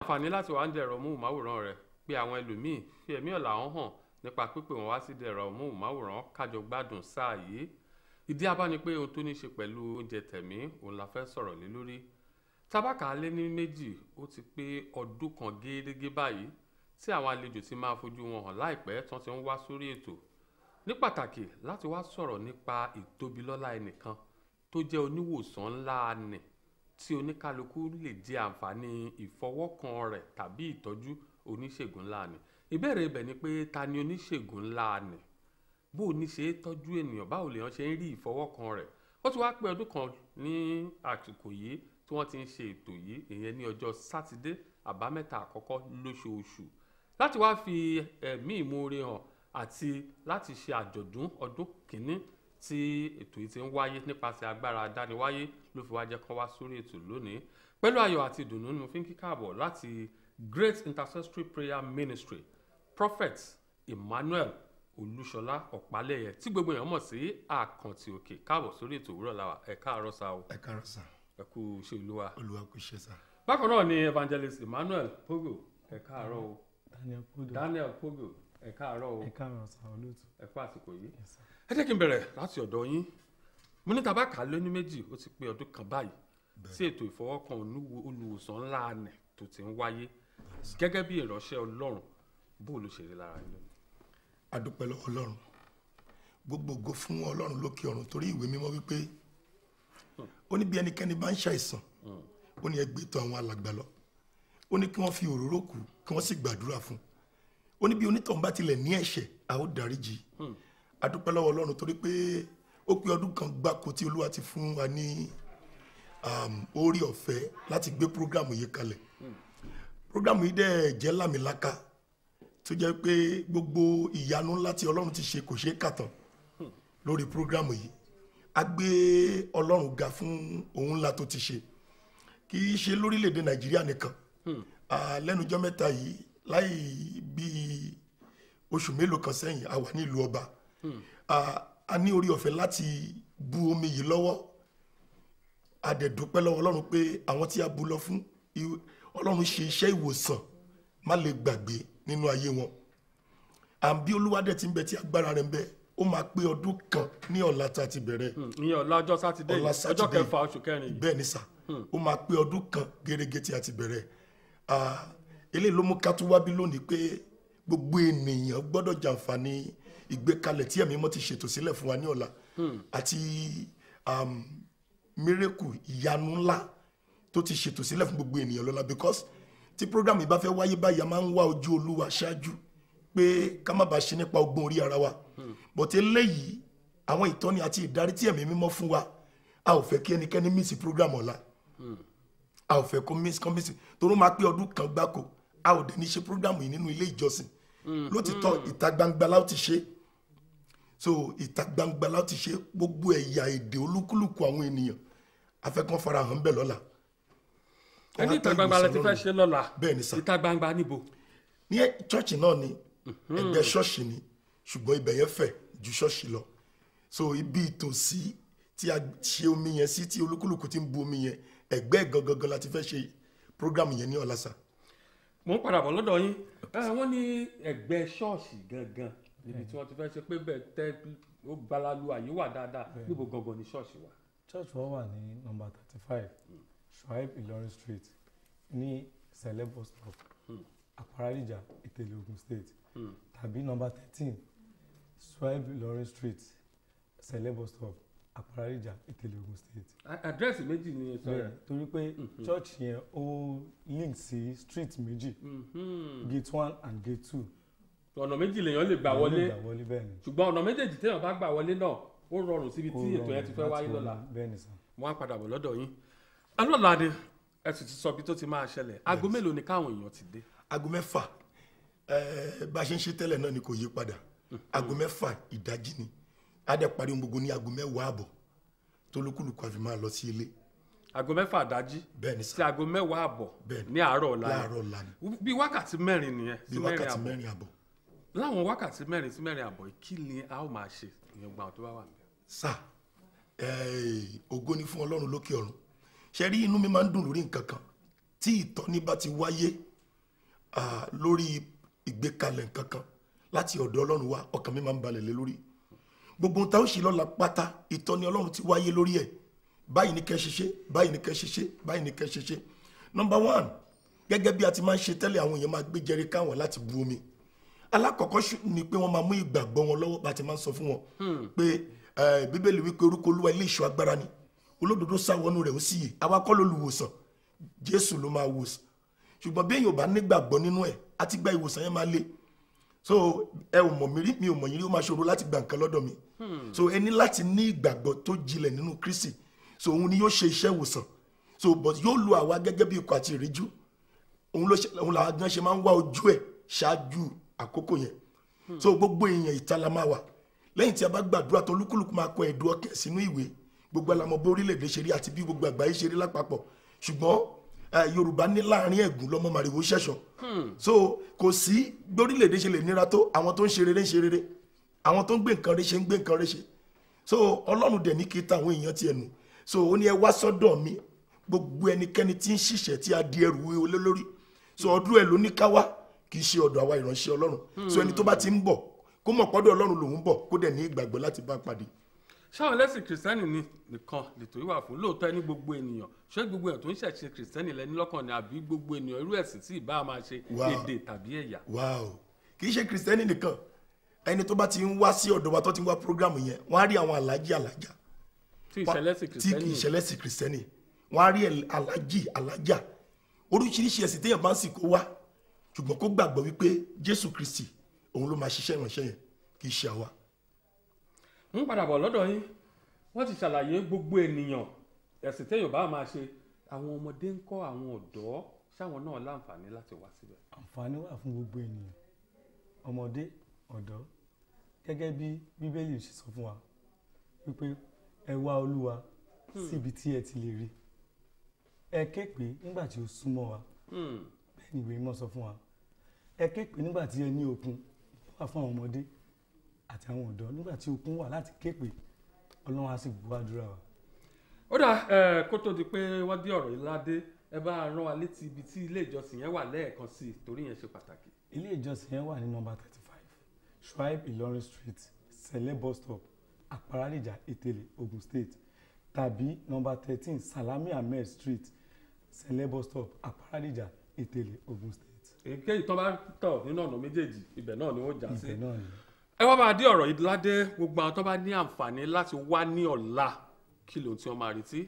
àǹfààní láti wà ń dẹ̀rọ móhùnmáwòrán rẹ̀ pé àwọn ẹlòmíín fi ẹ̀mí ọ̀la wọn hàn nípa pípè wọn wá sí dẹ̀rọ móhùnmáwòrán kájọ gbádùn sáà yìí. Ìdí abá ni pé ohun tó ní ṣe pẹ̀lú oúnjẹ tẹ̀mí òun la fẹ́ sọ̀rọ̀ lé lórí. Tábàkà lé ní méjì ó ti pé ọdún kan gẹ́gẹ́ báyìí tí àwọn àlejò ti máa fojú wọn hàn láìpẹ́ tán ti ń wá sórí ètò. Ní pàtàkì láti wá sọ̀rọ̀ nípa ìtóbilọ́lá ẹnìkan tó jẹ́ oníwòsàn ńlá nì tí oníkálukú lè jẹ àǹfààní ìfọwọ́kàn rẹ̀ tàbí ìtọ́jú oníṣègùn ńlá nì. Ìbéèrè ibẹ̀ ni pé ta ni oníṣègùn ńlá nì? Bó ní ṣe tọ́jú ènìyàn, báwo lèèyàn ṣe ń rí ìfọwọ́kàn rẹ̀? Ó ti wá pé ọdún kan ní àsìkò yìí tí wọ́n ti ń ṣe ètò yìí, ìyẹn ní ọjọ́ Sátidé àbámẹ́ta àkọ́kọ́ lóṣooṣù, láti wá fi ẹ̀mí ìmoore hàn àti láti ṣe àjọ̀dún ọdún kìíní tí ètò yìí ti ń wáyé nípasẹ̀ agbára àdániwáyé ló fi wá jẹ́ kán wá sórí ètò lónìí. Pẹ̀lú ayọ̀ àti ìdùnnú ni mo fi ń kí káàbọ̀ láti Great Intercessory Prayer Ministry Prophet Emmanuel Olúṣọlá Opaleye tí gbogbo èèyàn mọ̀ sí Àkàntì Òkè. Káàbọ̀ sórí ètò òwúrọ̀ làwà. Ẹ káàárọ̀ sá o. Ẹ káàárọ̀ sá. Ẹ kú iṣẹ́ Olúwa. Olúwa kú iṣẹ́ sá. Bákan náà ni Evangelist Emmanuel Podo. Ẹ káàárọ̀ o. Daniel Podo. Ẹ káàárọ̀ o. Ẹ káàárọ̀ sá olóòtú. Ẹ kú àsìkò yìí. Ẹ jẹ́ kí n bẹ̀rẹ̀ láti ọ̀dọ̀ yín. Mo ní tábàkà lé ní méjì ó ti pé ọdún kan báyìí tí ètò ìfọwọ́kàn olùwòsàn ńlá nì tó ti ń wáyé. Gẹ́gẹ́ bí ìránṣẹ́ Ọlọ́run, bó ló ṣe rí lára yín lónìí? A dúpẹ́ lọ́wọ́ Ọlọ́run. Gbogbo ògo fún Ọlọ́run lókè ọ̀run torí ìwé mímọ́ wípé ó ní bí ẹnikẹ́ni bá ń ṣàìsàn ó ní ẹ gbé tọ̀ àwọn alàgbà lọ. Ó ní kí wọ́n fi òróró kù kí wọ́n sì gbàdúrà fún. Ó ní bí onítọ̀hún bá tilẹ̀ ní ẹ̀ṣẹ̀ a ó dáríjì. A dúpẹ́ lọ́wọ́ Ọlọ́run torí pé ó pé ọdún kan gbáko tí Olúwa ti fún wa ní orí ọ̀fẹ́ láti gbé prógrámù yìí kalẹ̀. Prógrámù yìí dẹ̀ jẹ́ lámìláka tó jẹ́ pé gbogbo ìyanu ńlá tí Ọlọ́run ti ṣe kò ṣeé kà tán lórí prógrámù yìí. A gbé Ọlọ́run ga fún ohun ńlá tó ti ṣe kì í ṣe lórílẹ̀‐èdè Nàìjíríà nìkan. Lẹ́nujọ́ mẹ́ta yìí láì bí oṣù mélòó kan sẹ́yìn a wà ní ìlú ọba. A ní orí ọ̀fẹ́ láti bu omi yìí lọ́wọ́. A dẹ̀ dúpẹ́ lọ́wọ́ Ọlọ́run pé àwọn tí a bu lọ fún Ọlọ́run ṣe iṣẹ́ ìwòsàn má lè gbàgbé nínú ayé wọn. Àbí Olúwa dẹ̀ ti ń bẹ tí agbára rẹ̀ ń bẹ ó máa pé ọdún kan ní ọ̀la tá a ti bẹ̀rẹ̀. Ìyẹn ọ̀la ọjọ́ Sátidé ọjọ́ kẹfà oṣù kẹrin yìí. Bẹ́ẹ̀ ni sà, ó máa pé ọdún kan gẹ́gẹ́ tí a ti bẹ̀rẹ̀. Eléyìí ló mú ká tún wá bí lónìí pé gbogbo ènìyàn gbọ́dọ̀ jàǹfààní ìgbékalẹ̀ tí ẹ̀mí mọ́ ti ṣètò sílẹ̀ fún wa ní ọ̀la àti mírèkù ìyanu ńlá tó ti ṣètò sílẹ̀ fún gbogbo ènìyàn lọ́la because tí program yìí bá fẹ́ wáyé báyìí a máa ń wá ojú Olúwa ṣáájú pé ká má bàa ṣe nípa ọgbọ́n orí ara wa but eléyìí àwọn ìtọ́ni àti ìdarí tí ẹ̀mí mímọ́ fún wa a ò fẹ́ kí ẹnikẹ́ni mísì program ọ̀la a ò fẹ́ kó mísì torí ó máa pé ọdún kan gbáko a ò dẹ̀ ní ṣe program yìí nínú ilé ìjọsìn lótìtọ́ ìta gbangba la ó ti ṣe so ìta gbangba la ó ti ṣe gbogbo ẹ̀yà èdè olúkúlùkù àwọn ènìyàn afẹ́kàn farahàn bẹ́ẹ̀ lọ́la. Ẹni ìta gbangba la ti fẹ́ ṣe lọ́la. Bẹ́ẹ̀ ni sà. Ìta gbangba níbo? Ní ṣọ́ọ̀ṣì náà ni ẹgbẹ́ ṣọ́ọ̀ṣì ni ṣùgbọ́n ibẹ̀ yẹn fẹ̀ ju ṣọ́ọ̀ṣì lọ so ibi ìtòsí tí a ṣe omi yẹn sí tí olúkúlùkù ti ń bu omi yẹn ẹgbẹ́ gangan la ti fẹ́ ṣe program yẹn ní ọ̀la sà. Mo ń padà bọ̀ lọ́dọ̀ yín. Wọ́n ní ẹgbẹ́ ṣọ́ọ̀ṣì gangan níbi tí wọ́n ti fẹ́ ṣe pé bẹ́ẹ̀ tẹ́ ó gbalalu àyè wà dáadáa níbo gangan ni ṣọ́ọ̀ṣì wà. Church wa wà ní number 35 Shuaib Ilorin Street ní Cele bus stop Aparadija Itele Ogun State tàbí number 13 Shuaib Ilorin Street Cele bus stop Aparadija Itele Ogun State. Àdírẹ́sì méjì ni ètò rẹ̀. Torí pé church yẹn ó link sí street méjì gate 1 and gate 2. Ọ̀nà méjì lèèyàn lè gbà wọlé bẹ́ẹ̀ ni. ṣùgbọ́n ọ̀nà méjèèjì téèyàn bá gbà wọlé náà ó rọrùn síbi tí ètò yẹn ti fẹ́ wáyé lọ́la. Bẹ́ẹ̀ ni sà. Wọ́n á padà bọ̀ lọ́dọ̀ yín. Alọ́la ni ẹ sì ti sọ bí tó ti máa ṣẹlẹ̀. Aago mélòó ni káwọn èèyàn ti dé? Aago 6 bá a ṣe ń ṣe tẹ́lẹ̀ náà ni kò yí padà. Aago 6 ìdájí ni a dẹ̀ parí ohun gbogbo ní aago 10 àbọ̀ tó lókùlùkù àfi máa lọ sí ilé. Aago 6 ìdájí sí aago 10 àbọ̀ ní àárọ̀ ọ̀la ni. Bí wákàtí 4 nìyẹn sí 4 àbọ̀. Láwọn wákàtí 4 sí 4 àbọ̀ kí ni a ó máa ṣe ìyẹn gbà tó bá wà níbẹ̀? Sà ògo ni fún Ọlọ́run lókè ọ̀run. Ṣé rí inú mi máa ń dùn lórí nǹkan kan tí ìtọ́ni bá ti wáyé lórí ìgbékalẹ̀ nǹkan kan láti ọ̀dọ̀ ọlọ́run wá, ọkàn mi máa ń balẹ̀ lé lórí. Gbogbo ohun tá ó ṣe lọ́la pátá ìtọ́ni ọlọ́run ti wáyé lórí ẹ̀. Báyìí ni kẹ́ ṣe ṣe, báyìí ni kẹ́ ṣe ṣe, báyìí ni kẹ́ ṣe ṣe. Number 1, gẹ́gẹ́ bí a ti máa ń ṣe tẹ́lẹ̀, àwọn èèyàn máa gbé jẹrí káwọn láti bu omi. Alákọ̀ọ́kọ́ ni pé wọ́n máa mú ìgbàgbọ́ wọn lọ́wọ́, bá ti máa ń sọ fún wọn pé Bíbélì wípé orúkọ Olúwa ilé ìṣọ́ agbára ni, olódodo sá wọnú rẹ̀ ó sì yè. Àwa kọ́ lolùwòsàn, Jésù ló máa wòsàn. Ṣùgbọ́n bí èèyàn ò bá nígbàgbọ́ nínú ẹ̀, àti gba ìwòsàn yẹn máa le. So ẹ ò mọ̀ mí rí, mi ò mọ̀ yín rí, ó máa ṣòro láti gba nǹkan lọ́dọ̀ mi. So ẹ ní láti ní ìgbàgbọ́ tó jinlẹ̀ nínú Kristi. So òun ni yóò ṣe iṣẹ́ ìwòsàn. So but yóò lo àwa gẹ́gẹ́ bí ikọ̀ àti ìríjú. Òun làwọn gan ṣe máa ń wá ojú ẹ̀ ṣáájú àkókò yẹn. So gbogbo èèyàn ìta la máa wà. Lẹ́yìn tí a bá gbàdúrà tó olúkúlùkù máa kọ ẹ̀dùn ọkàn sínú ìwé. Gbogbo alamọ bí orílẹ̀-èdè ṣe rí àti bí gbogbo àgbáyé ṣe rí lápapọ̀. Ṣùgbọ́n Yorùbá ní láàrin ẹ̀gún lọ́mọ màrìwò ṣẹ̀ṣọ́. So kò sí gbórílẹ̀-èdè ṣe lè nira tó, àwọn tó ń ṣe rere ń ṣe rere, àwọn tó ń gbé nǹkan rẹ̀ ṣe ń gbé nǹkan rẹ̀ ṣe. So Ọlọ́run dẹ̀ ní kí táwọn èèyàn ti ẹnu. So ó ní ẹ wá sọ́dọ̀ mi gbogbo ẹnikẹ́ni tí ń ṣiṣẹ́ tí a di ẹrù olé lórí. So ọdún ẹ̀ ló ní ká wá, kì í ṣe ọ̀dọ̀ àwa ìránṣẹ́ Ọlọ́run. So ẹni tó bá ti ń bọ̀ kó mọ̀ pọ́dọ̀ Ọlọ́run lòun bọ̀, kó dẹ̀ ní ìgbàgbọ́ láti bá pàdé. Ṣáwọn lẹ́sìn kìrìsìtẹ́nì ni nìkan lètò ìwà fún lóòótọ́ ní gbogbo ènìyàn, ṣé gbogbo èèyàn tó ń ṣẹ̀ṣẹ̀ kìrìsìtẹ́nì lẹ́ni lọ́kàn ni àbí gbogbo ènìyàn irú ẹ̀sìn tí ìbá máa ṣe èdè tàbí ẹ̀yà? Kì í ṣe kìrìsìtẹ́nì nìkan, ẹni tó bá ti ń wá sí ọ̀dọ̀ wa tó ti ń wá prógrámù yẹn, wọ́n á rí àwọn alájà tí kì í ṣẹlẹ́sìn kìrìsìtẹ́nì, wọ́n á rí alájà oríṣiríṣi ẹ̀sìn téèyàn bá ń sìn kó wá, ṣùgbọ́n kó gbàgbọ́ wípé Jésù Kristi òun ló máa ṣiṣẹ́ ìránṣẹ́ yẹn, kì í ṣe àwa. ń padà bọ̀ lọ́dọ̀ yín, wọ́n ti ṣàlàyé gbogbo ènìyàn ẹ̀sìn téèyàn bá máa ṣe, àwọn ọmọdé ń kọ́ àwọn ọ̀dọ́, ṣáwọn náà láǹfààní láti wá síbẹ̀? Àǹfààní wà fún gbogbo ènìyàn, ọmọdé, ọ̀dọ́, gẹ́gẹ́ bí Bíbélì ṣe sọ fún wa wípé ẹ wá Olúwa síbi tí ẹ ti lè rí, ẹ ké pè nígbà tí ó súnmọ́ wa, bẹ́ẹ̀ ni ìwé mímọ́ sọ fún wa. Ẹ ké pè nígbà tí ẹ ní okun, wà fún àwọn ọmọdé àti àwọn ọ̀dọ́, nígbà tí okun wà láti ké pè, Ọlọ́run á sì gbọ́ àdúrà wa. Ó dà kó tó di pé wọ́n dé ọ̀rọ̀ ìládé, ẹ bá rán wa létí ibi tí ilé ìjọsìn yẹn wà lẹ́ẹ̀kan sí i, torí yẹn ṣe pàtàkì. Ilé ìjọsìn yẹn wà ní nọ́mbà 35 Shuaib Ilorin Street, Cele bus stop, Aparadija, Itele, Ogun State, tàbí nọ́mbà 13 Salami Ahmed Street, Cele bus stop, Aparadija, Itele, Ogun State. Èyíkéyìí tó bá tọ̀ nínú ọ̀nà méjèèjì, ibẹ̀ náà ni ó já sí. Ẹ wá máa dé ọ̀rọ̀ ìládé, gbogbo àwọn tó bá ní àǹfààní láti wá ní ọ̀la, kí lóhun tí wọ́n máa retí?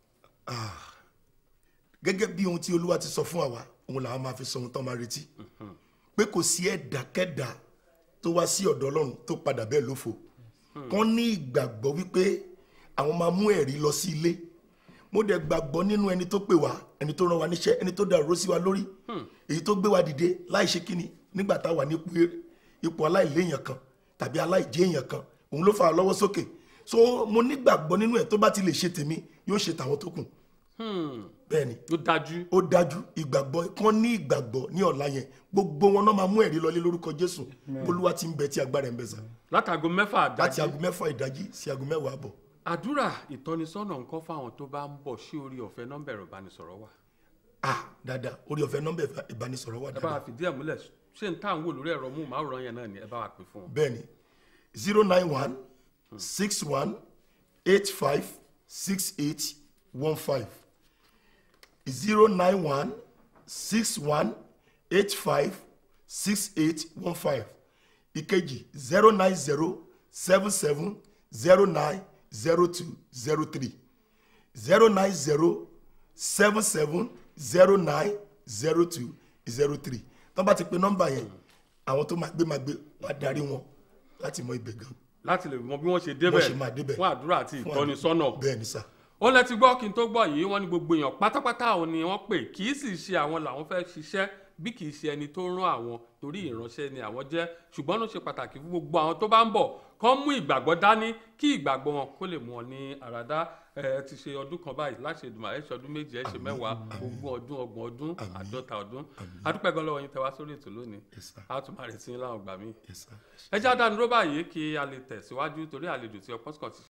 Gẹ́gẹ́ bí ohun tí Olúwa ti sọ fún àwa, òun làwọn máa fi sọ ohun tó máa retí. Pé kò sí ẹ̀dákẹ́dá tó wá sí ọ̀dọ̀ Ọlọ́run tó padà bẹ́ẹ̀ lófo. Kán ní ìgbàgbọ́ wípé àwọn máa mú ẹ̀rí lọ sí ilé. Mo dẹ̀ gbàgbọ́ nínú ẹni tó pè wá, ẹni tó rán wa níṣẹ́, ẹni tó dàrú sí wa lórí, èyí tó gbé wa dìde láì ṣe kíni nígbà tá a wà ní ipò aláìléèyàn kan tàbí aláìjẹ́ èèyàn kan, òun ló fà á lọ́wọ́ sókè. So mo nígbàgbọ́ nínú ẹ̀ tó bá ti lè ṣe tèmi yóò ṣe tàwọn tó kù. Bẹ́ẹ̀ni ó dájú ìgbàgbọ́, kán ní ìgbàgbọ́ ní ọ̀la yẹn, gbogbo wọn náà máa mú ẹ̀rí lọlé lórúkọ Jésù. Olúwa ti ń bẹ tí agbára ẹ̀ ń bẹ sá. Láti aago 6 láti aago 6 ìdájí sí aago 10 àbọ̀. Àdúrà ìtọ́nisọ́nà ńkọ́ fáwọn tó bá ń bọ̀, ṣé orí ọ̀fẹ́ nọ́mbà ẹ̀rọ ìbánisọ̀rọ̀ wà? Dáadáa, orí ọ̀fẹ́ nọ́mbà ìbánisọ̀rọ̀ wà dáadáa. Ẹ bá wa fìdí ẹ̀ múlẹ̀, ṣé n táwọn wò lórí ẹ̀rọ móhùnmáwòrán yẹn náà ni ẹ bá wa pè fún wọn. Bẹ́ẹ̀ni 091 61 85 68 15 091 61 85 68 15. Ìkejì 090 77 09 02 03 090 77 09 02 03. Tó bá ti pe nọ́mbà yẹn, àwọn tó máa gbé wá darí wọn láti mọ ibẹ̀ gan. Láti lè mọ bí wọ́n ṣe débẹ̀ fún àdúrà àti ìtọ́nisọ́nà. Bẹ́ẹ̀ni sá. Ó lẹ ti gbọ́ kí n tó gbọ́ yìí, wọ́n ní gbogbo èèyàn pátápátá òun ni wọ́n pè, kì í sì ṣe àwọn làwọn fẹ́ ṣiṣẹ́, bí kì í ṣe ẹni tó rán àwọn, torí ìránṣẹ́ ni àwọn jẹ́. Ṣùgbọ́n ló ṣe pàtàkì fún gbogbo àwọn tó bá ń bọ̀ kán mú ìgbàgbọ́ dání, kí ìgbàgbọ́ wọn kó lè mú wọn ní àràdá. Ti ṣe ọdún kan báyìí, láṣẹ ìdùnnú ẹ ṣe ọdún méje, ẹ ṣe 10, 20 ọdún, 30 ọdún, 50 ọdún. A dúpẹ́ gan lọ́wọ́ yín tẹ́ wá sórí ètò lónìí. A tún máa retí yín láwọn ìgbà míì. Ẹ já dánudúró báyìí kí a lè tẹ̀síwájú, torí àlejò tí ọpọ́sùkọ̀ ti